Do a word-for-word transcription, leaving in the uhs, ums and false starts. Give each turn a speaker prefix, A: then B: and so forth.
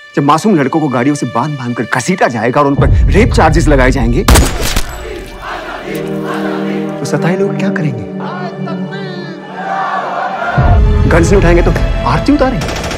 A: जब मासूम लड़कों को गाड़ियों से बांध बांध कर घसीटा जाएगा और उन पर रेप चार्जेस लगाए जाएंगे तो सताए लोग क्या करेंगे? गन्स नहीं उठाएंगे तो आरती उतारेंगे।